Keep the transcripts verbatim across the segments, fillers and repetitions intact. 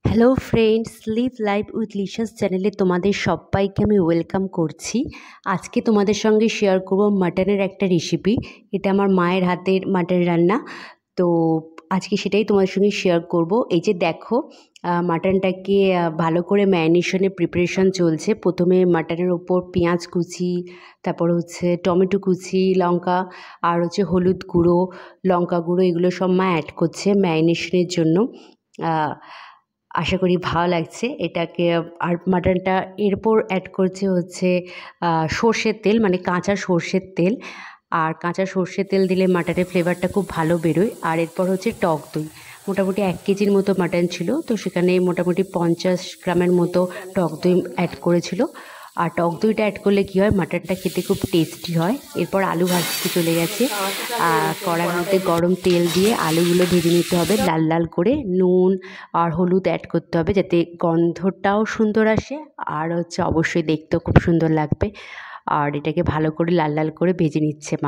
Hello friends, live life with Lishas চ্যানেলে তোমাদের সবাইকে আমি ওয়েলকাম করছি। আজকে তোমাদের সঙ্গে শেয়ার করব মাটনের একটা রেসিপি। এটা আমার মায়ের হাতের মাটন রান্না। তো আজকে সেটাই তোমাদের সঙ্গে শেয়ার করব। এই যে দেখো, মাটনটাকে ভালো করে ম্যারিনেশনের প্রিপারেশন চলছে। প্রথমে মাটনের ওপর পেঁয়াজ কুচি, তারপর হচ্ছে টমেটো কুচি, লঙ্কা আর হচ্ছে হলুদ গুঁড়ো, লঙ্কা গুঁড়ো, এগুলো সব মা অ্যাড করছে ম্যারিনেশনের জন্য। আশা করি ভালো লাগছে এটাকে। আর মাটনটা এরপর অ্যাড করছে হচ্ছে সর্ষের তেল, মানে কাঁচা সর্ষের তেল। আর কাঁচা সর্ষের তেল দিলে মাটনের ফ্লেভারটা খুব ভালো বেরোয়। আর এরপর হচ্ছে টক দই। মোটামুটি এক কেজির মতো মাটন ছিল, তো সেখানে মোটামুটি পঞ্চাশ গ্রামের মতো টক দই অ্যাড করেছিল। আর টক দইটা অ্যাড করলে কী হয়, মাটনটা খেতে খুব টেস্টি হয়। এরপর আলু ভাজতে চলে গেছে। কড়ার মধ্যে গরম তেল দিয়ে আলুগুলো ভেজে নিতে হবে লাল লাল করে। নুন আর হলুদ অ্যাড করতে হবে যাতে গন্ধটাও সুন্দর আসে, আর হচ্ছে অবশ্যই দেখতেও খুব সুন্দর লাগবে। আর এটাকে ভালো করে লাল লাল করে ভেজে নিচ্ছে মা।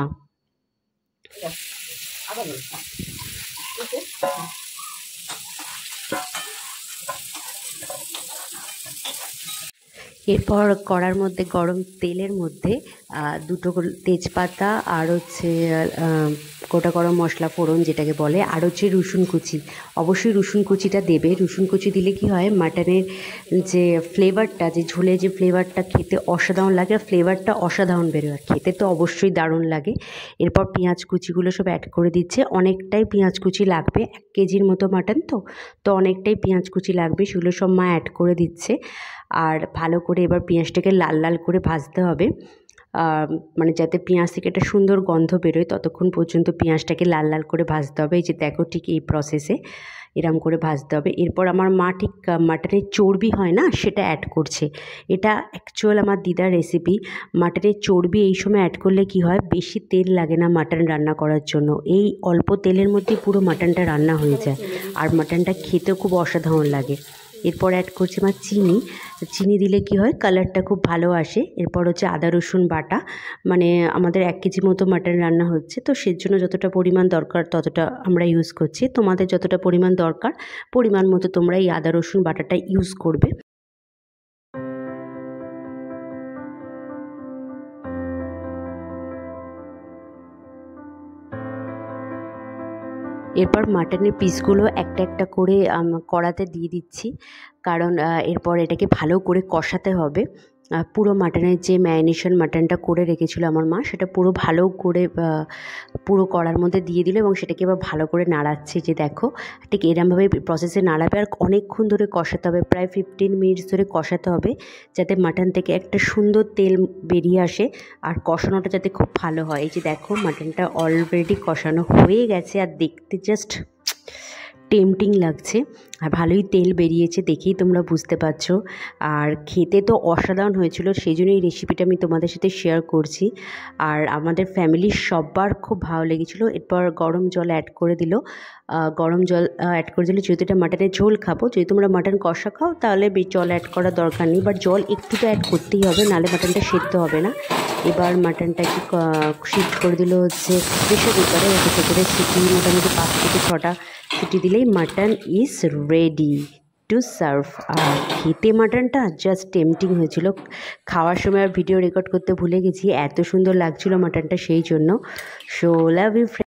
এরপর কড়ার মধ্যে গরম তেলের মধ্যে দুটো তেজপাতা আর হচ্ছে গোটা গরম মশলা ফোড়ন যেটাকে বলে, আর হচ্ছে রসুন কুচি। অবশ্যই রসুন কুচিটা দেবে। রসুন কুচি দিলে কি হয়, মাটনের যে ফ্লেভারটা, যে ঝোলে যে ফ্লেভারটা খেতে অসাধারণ লাগে, ফ্লেভারটা অসাধারণ বেরোয়, খেতে তো অবশ্যই দারুণ লাগে। এরপর পেঁয়াজ কুচিগুলো সব অ্যাড করে দিচ্ছে। অনেকটাই পেঁয়াজ কুচি লাগবে, এক কেজির মতো মাটন তো তো অনেকটাই পেঁয়াজ কুচি লাগবে, সেগুলো সব মা অ্যাড করে দিচ্ছে। আর ভালো করে এবার পেঁয়াজটাকে লাল লাল করে ভাজতে হবে, মানে যাতে পেঁয়াজ থেকে একটা সুন্দর গন্ধ বেরোয়, ততক্ষণ পর্যন্ত পেঁয়াজটাকে লাল লাল করে ভাজতে হবে। এই যে দেখো, ঠিক এই প্রসেসে এরম করে ভাজতে হবে। এরপর আমার মা ঠিক মাটনের চর্বি হয় না, সেটা অ্যাড করছে। এটা অ্যাকচুয়াল আমার দিদার রেসিপি। মাটনের চর্বি এই সময় অ্যাড করলে কি হয়, বেশি তেল লাগে না মাটন রান্না করার জন্য। এই অল্প তেলের মধ্যে পুরো মাটনটা রান্না হয়ে যায়, আর মাটনটা খেতেও খুব অসাধারণ লাগে। এরপর অ্যাড করছি আমার চিনি। চিনি দিলে কি হয়, কালারটা খুব ভালো আসে। এরপর হচ্ছে আদা রসুন বাটা, মানে আমাদের এক কেজি মতো মাটন রান্না হচ্ছে, তো সের জন্য যতটা পরিমাণ দরকার ততটা আমরা ইউজ করছি। তোমাদের যতটা পরিমাণ দরকার পরিমাণ মতো তোমরা এই আদা রসুন বাটাটা ইউজ করবে। এরপর মাটনের পিসগুলো একটা একটা করে কড়াতে দিয়ে দিচ্ছি, কারণ এরপর এটাকে ভালো করে কষাতে হবে। পুরো মাটনের যে ম্যারিনেশন মাটনটা করে রেখেছিল আমার মা, সেটা পুরো ভালো করে পুরো কড়ার মধ্যে দিয়ে দিল এবং সেটাকে এবার ভালো করে নাড়াচ্ছি। যে দেখো, ঠিক এরমভাবে প্রসেসে নাড়াবে, আর অনেকক্ষণ ধরে কষাতে হবে, প্রায় ফিফটিন মিনিটস ধরে কষাতে হবে, যাতে মাটন থেকে একটা সুন্দর তেল বেরিয়ে আসে আর কষানোটা যাতে খুব ভালো হয়। এই যে দেখো, মাটনটা অলরেডি কষানো হয়ে গেছে, আর দেখতে জাস্ট টেম্পটিং লাগছে, আর ভালোই তেল বেরিয়েছে, দেখেই তোমরা বুঝতে পারছো। আর খেতে তো অসাধারণ হয়েছিল, সেই জন্য এই রেসিপিটা আমি তোমাদের সাথে শেয়ার করছি। আর আমাদের ফ্যামিলির সবার খুব ভালো লেগেছিলো। এরপর গরম জল অ্যাড করে দিল। গরম জল অ্যাড করে দিলে, যেহেতু এটা মাটনের ঝোল খাবো, যদি তোমরা মাটন কষা খাও তাহলে জল অ্যাড করার দরকার নেই, বাট জল একটু তো অ্যাড করতেই হবে, নাহলে মাটনটা সেদ্ধ হবে না। এবার মাটনটাকে শিফট করে দিল হচ্ছে প্রেশার কুকারে। এতে করে সিটি মোটামুটি পাঁচ থেকে ছটা সিটি দিলেই mutton is ready to serve. আর খেতে মাটনটা জাস্ট টেম্পটিং হয়েছিল। খাওয়ার সময় আর ভিডিও রেকর্ড করতে ভুলে গেছি, এত সুন্দর লাগছিল মাটনটা, সেই জন্য। So love you.